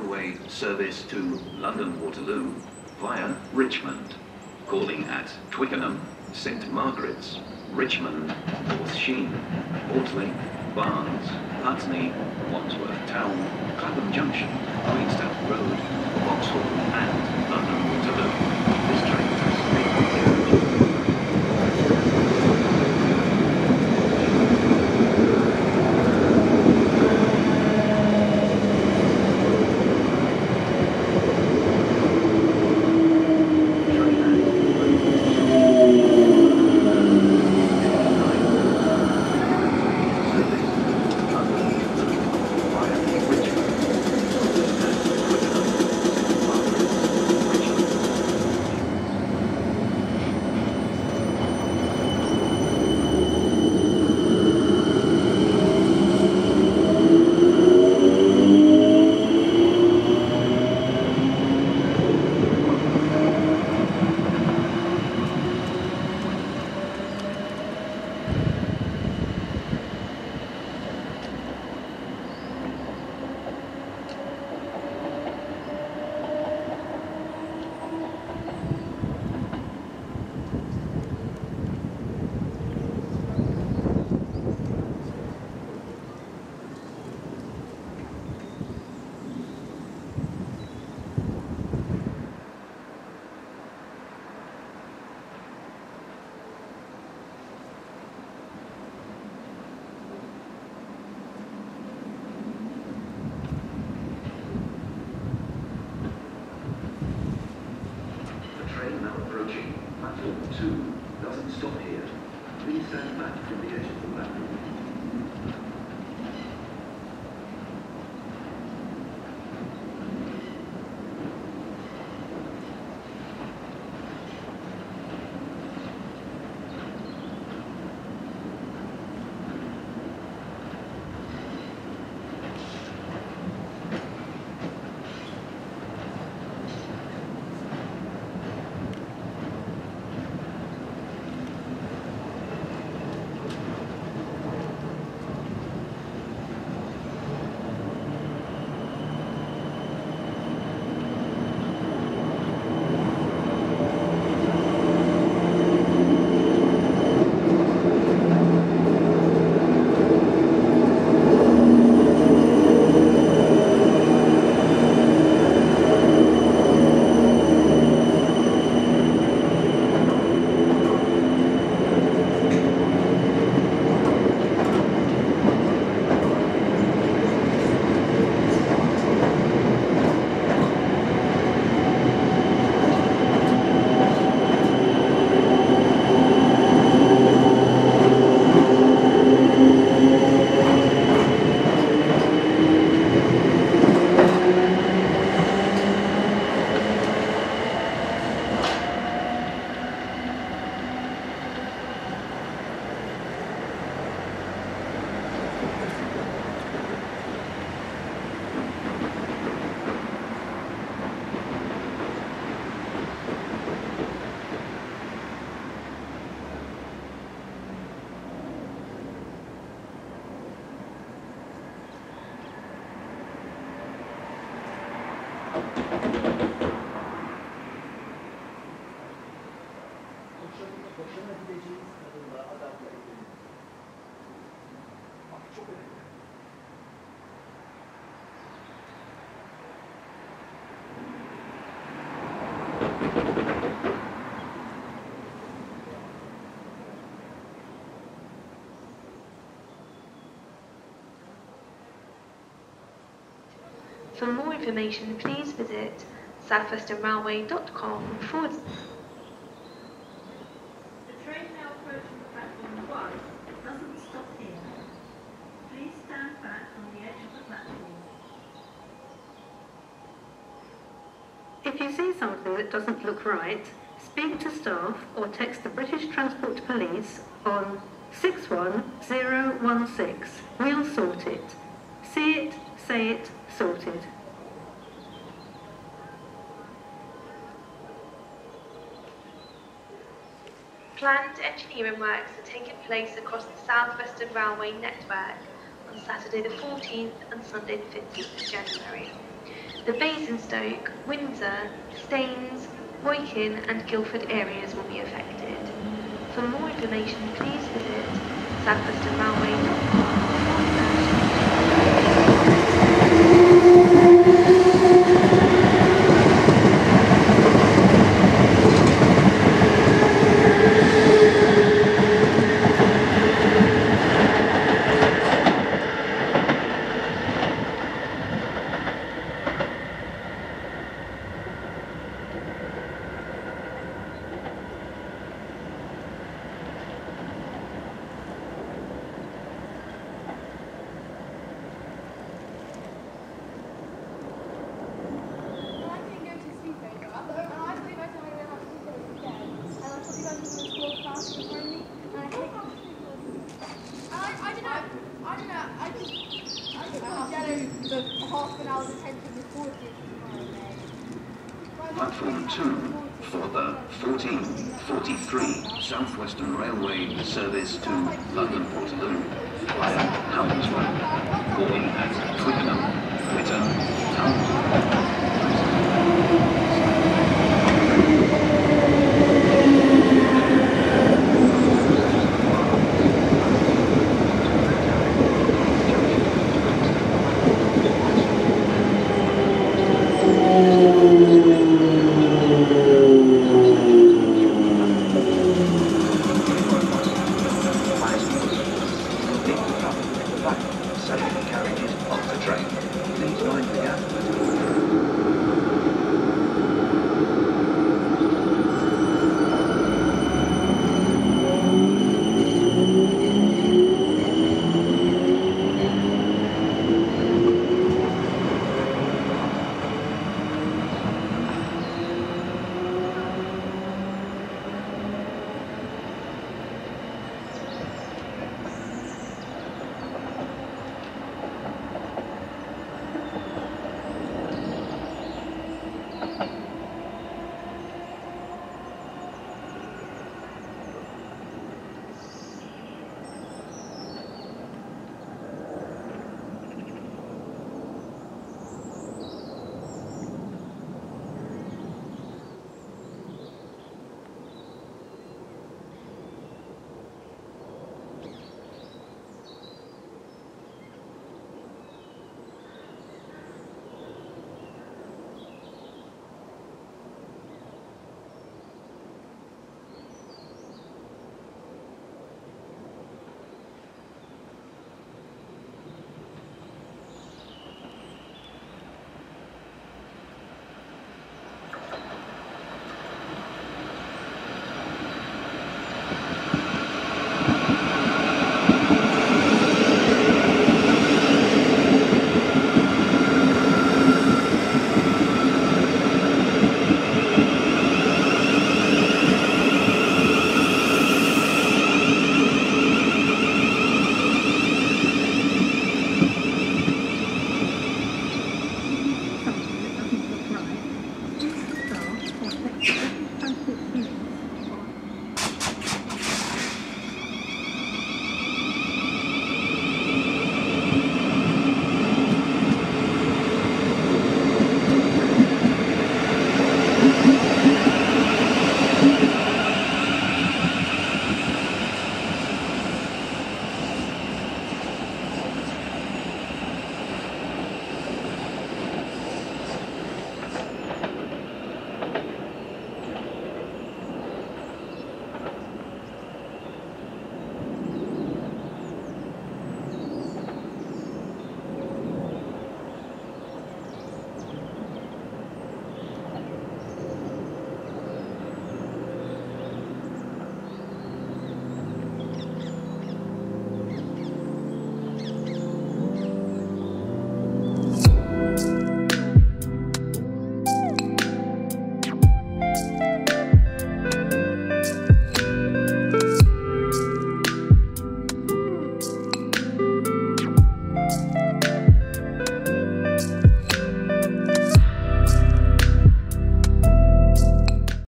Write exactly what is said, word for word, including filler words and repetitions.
motorway service to London Waterloo via Richmond. Calling at Twickenham, Saint Margaret's, Richmond, North Sheen, Audley, Barnes, Putney, Wandsworth Town, Clapham Junction, Queenstown Road, Vauxhall and London Waterloo. This train has three carriages. two doesn't stop here. Please stand back from the edge of the platform. For more information, please visit southwesternrailway.com forward. The train now approaching platform one doesn't stop here. Please stand back on the edge of the platform. If you see something that doesn't look right, speak to staff or text the British Transport Police on six one zero one six. We'll sort it. See it, say it, sorted. Planned engineering works are taking place across the South Western Railway network on Saturday the fourteenth and Sunday the fifteenth of January. The Basingstoke, Windsor, Staines, Woking and Guildford areas will be affected. For more information, please visit south western railway dot com. Platform two for the fourteen forty-three South Western Railway service to London Waterloo.